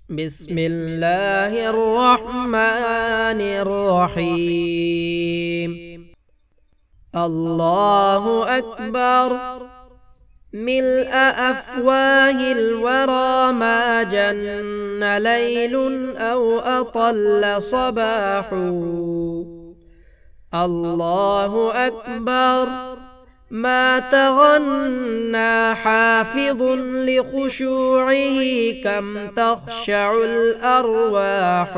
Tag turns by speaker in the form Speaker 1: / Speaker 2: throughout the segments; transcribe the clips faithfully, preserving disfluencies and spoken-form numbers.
Speaker 1: بسم الله الرحمن الرحيم. الله أكبر. ملء أفواه الورى ما جن ليل أو أطل صباح. الله أكبر. ما تغنى حافظ لخشوعه كم تخشع الأرواح.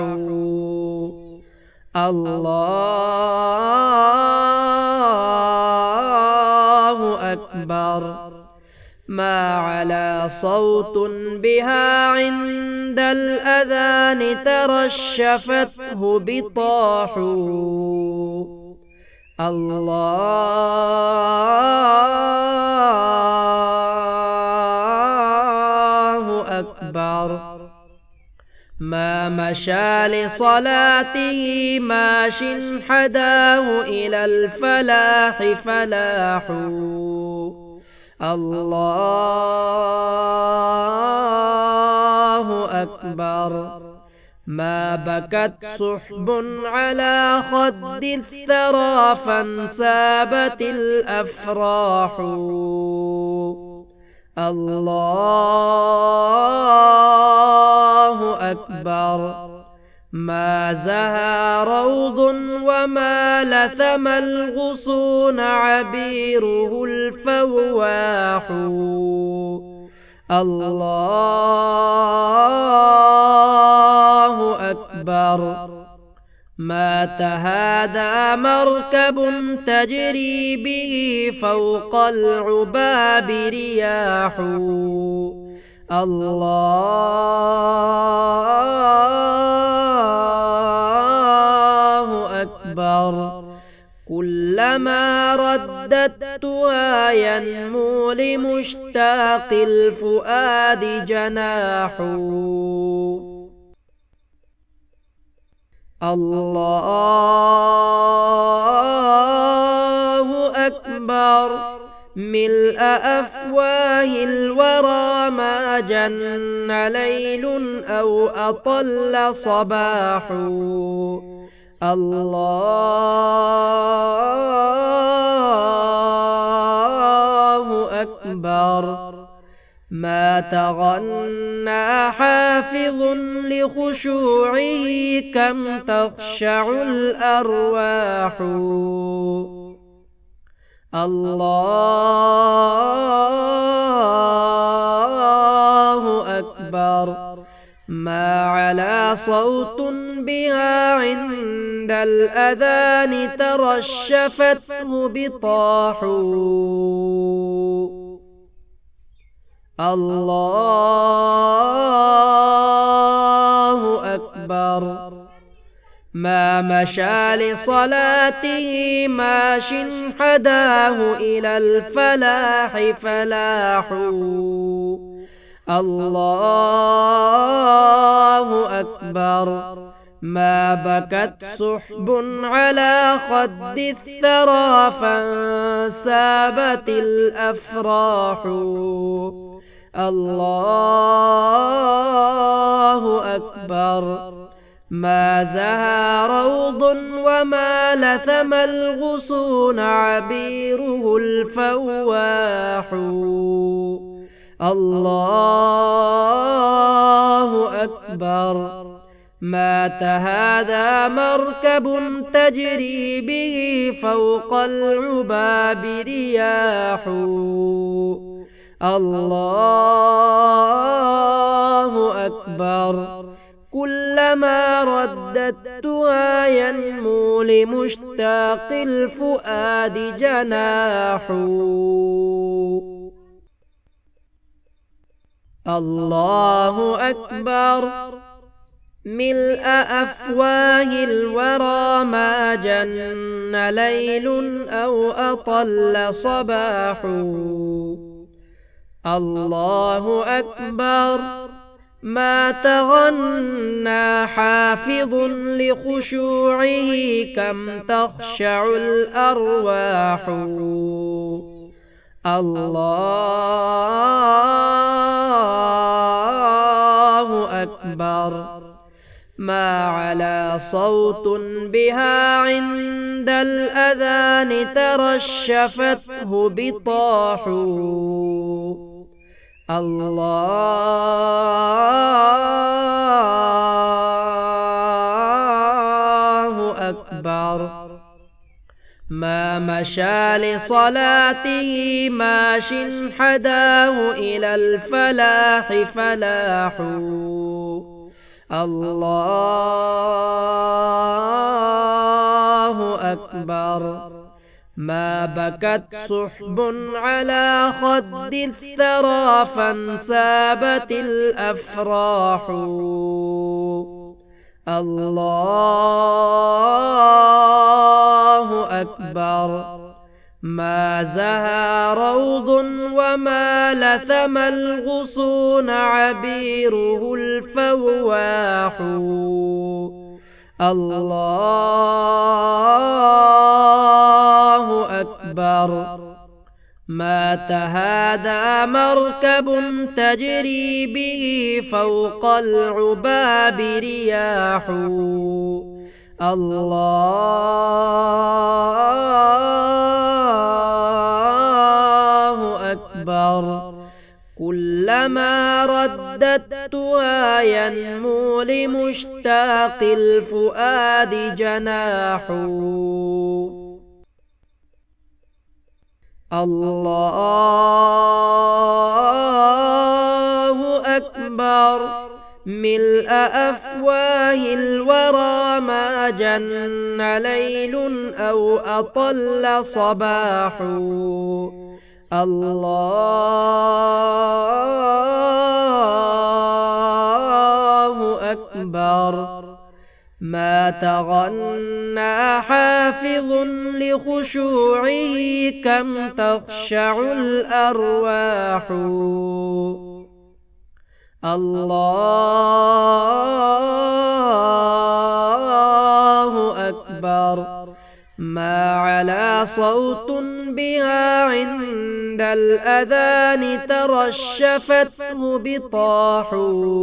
Speaker 1: الله أكبر. ما علا صوت بها عند الأذان ترشفته بطاح. الله أكبر. ما مشى لصلاته ماش حداه إلى الفلاح فلاح. الله أكبر. ما بكت سحب على خد الثرى فانسابت الأفراح. الله أكبر. ما زهى روض وما لثم الغصون عبيره الفواح. الله أكبر. ما تهادى مركب تجري به فوق العباب رياح. الله أكبر. كلما رددتها ينمو لمشتاق الفؤاد جناح. الله أكبر. ملء أفواه الورى ما جن ليل أو أطل صباح. الله أكبر. ما تغنى حافظ لخشوعه كم تخشع الأرواح. الله أكبر. ما علا صوت بها عند الأذان ترشفته بطاح. الله أكبر. ما مشى لصلاته ماش حداه إلى الفلاح فلاح. الله أكبر. ما بكت سحب على خد الثرى فانسابت الأفراح. الله أكبر. ما زهى روض وما لثم الغصون عبيره الفواح. الله أكبر. ما تهادى مركب تجري به فوق العباب رياح. الله أكبر. كلما رددتها ينمو لمشتاق الفؤاد جناح. الله أكبر. ملء أفواه الورى ما جن ليل أو أطل صباح. الله أكبر. ما تغنى حافظ لخشوعه كم تخشع الأرواح. الله أكبر ما علا صوت بها عند الأذان ترشفته بطاح الله أكبر ما مشى لصلاته ماش حداه إلى الفلاح فلاح الله أكبر ما بكت سحب على خد الثرى فانسابت الأفراح الله أكبر ما زهى روض وما لثم الغصون عبيره الفواح الله أكبر ما تهادى مركب تجري به فوق العباب رياح الله أكبر كلما رددتها ينمو لمشتاق الفؤاد جناح الله أكبر ملء أفواه الورى ما جن ليل أو أطل صباح الله أكبر ما تغنى حافظ لخشوعه كم تخشع الأرواح الله أكبر ما علا صوت بها عند الأذان ترشفته بطاح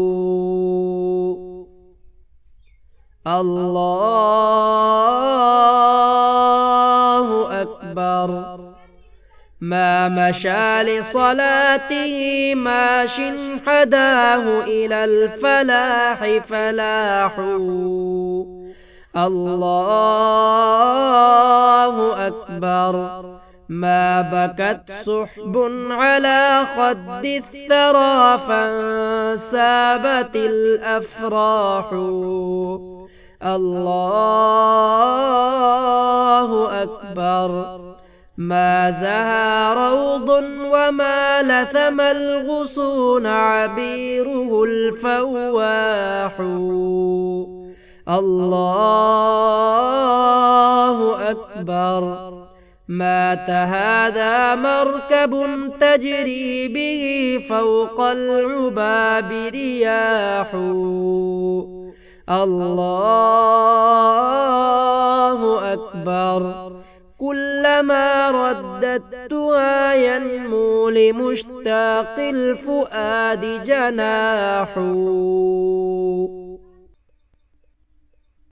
Speaker 1: الله أكبر ما مشى لصلاته ماش حداه إلى الفلاح فلاح الله أكبر ما بكت سحب على خد الثرى فانسابت الأفراح الله أكبر ما زهى روض وما لثم الغصون عبيره الفواح الله أكبر ما تهادى مركب تجري به فوق العباب رياح الله أكبر كلما رددتها ينمو لمشتاق الفؤاد جناح